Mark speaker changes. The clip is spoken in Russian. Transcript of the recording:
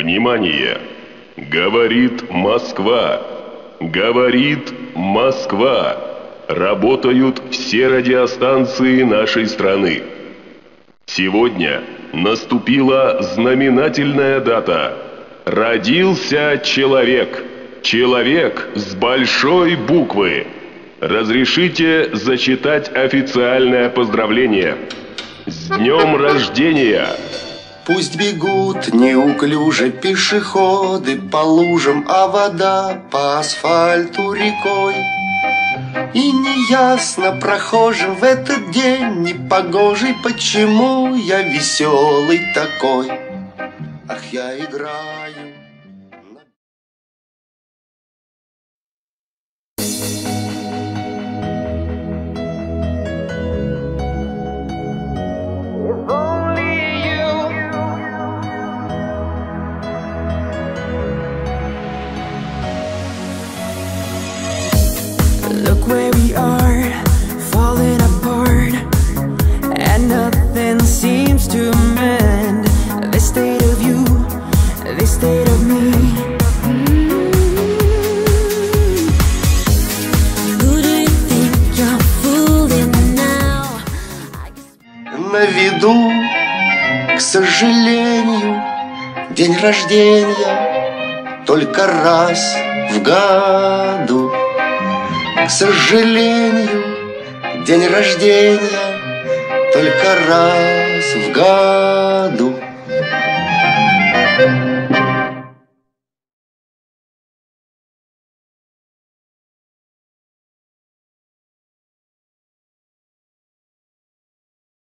Speaker 1: Внимание! Говорит Москва! Говорит Москва! Работают все радиостанции нашей страны. Сегодня наступила знаменательная дата. Родился человек. Человек с большой буквы. Разрешите зачитать официальное поздравление. С днем рождения!
Speaker 2: Пусть бегут неуклюже пешеходы по лужам, а вода по асфальту рекой. И неясно прохожим в этот день непогожий, почему я веселый такой. Ах, я играю.
Speaker 3: Look where we are, falling apart, and nothing seems to mend. This state of you, this state of me. Who do you think you're fooling now?
Speaker 2: На виду, к сожалению, день рождения только раз в году. К сожалению, день рождения только раз в году.